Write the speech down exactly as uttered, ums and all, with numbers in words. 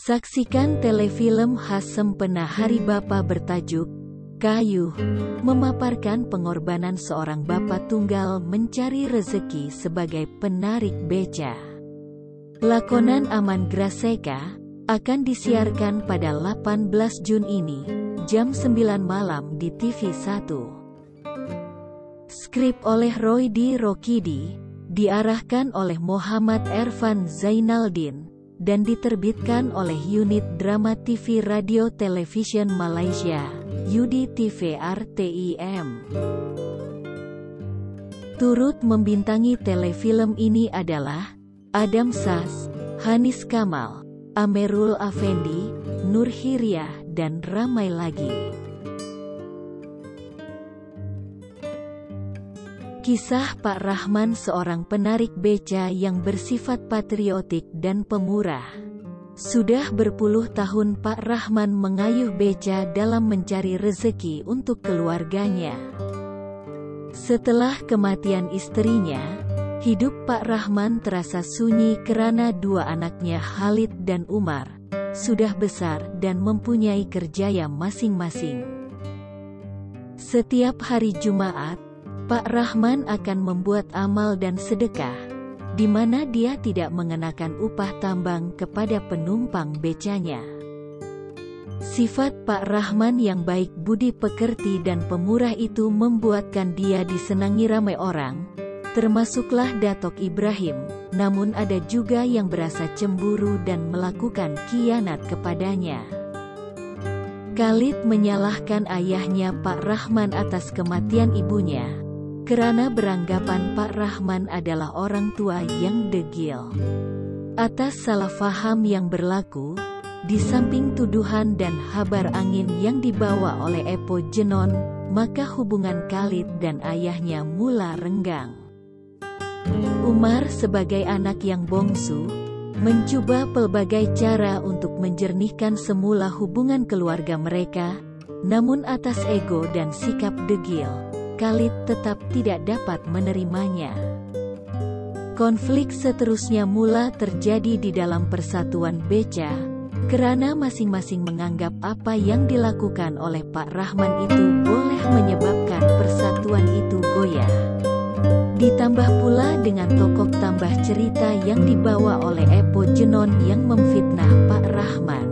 Saksikan telefilm khas Sempena Hari Bapa bertajuk Kayuh, memaparkan pengorbanan seorang bapak tunggal mencari rezeki sebagai penarik beca. Lakonan Aman Graseka akan disiarkan pada delapan belas Juni ini, jam sembilan malam di T V satu. Skrip oleh Roy D. Rokidi, diarahkan oleh Muhammad Ervan Zainaldin, dan diterbitkan oleh Unit Drama T V Radio Television Malaysia, U D T V R T I M. Turut membintangi telefilm ini adalah Adam Sas, Hanis Kamal, Amerul Afendi, Nur Hiriah, dan ramai lagi. Kisah Pak Rahman, seorang penarik beca yang bersifat patriotik dan pemurah. Sudah berpuluh tahun Pak Rahman mengayuh beca dalam mencari rezeki untuk keluarganya. Setelah kematian istrinya, hidup Pak Rahman terasa sunyi karena dua anaknya Khalid dan Umar sudah besar dan mempunyai kerjaya masing-masing. Setiap hari Jumat, Pak Rahman akan membuat amal dan sedekah, di mana dia tidak mengenakan upah tambang kepada penumpang becanya. Sifat Pak Rahman yang baik budi pekerti dan pemurah itu membuatkan dia disenangi ramai orang, termasuklah Datok Ibrahim, namun ada juga yang berasa cemburu dan melakukan khianat kepadanya. Khalid menyalahkan ayahnya Pak Rahman atas kematian ibunya, karena beranggapan Pak Rahman adalah orang tua yang degil. Atas salah faham yang berlaku, di samping tuduhan dan habar angin yang dibawa oleh Epo Jenon, maka hubungan Khalid dan ayahnya mula renggang. Umar sebagai anak yang bongsu, mencoba pelbagai cara untuk menjernihkan semula hubungan keluarga mereka, namun atas ego dan sikap degil, Khalid tetap tidak dapat menerimanya. Konflik seterusnya mula terjadi di dalam persatuan beca, karena masing-masing menganggap apa yang dilakukan oleh Pak Rahman itu boleh menyebabkan persatuan itu goyah. Ditambah pula dengan tokoh tambah cerita yang dibawa oleh Epo Jenon yang memfitnah Pak Rahman.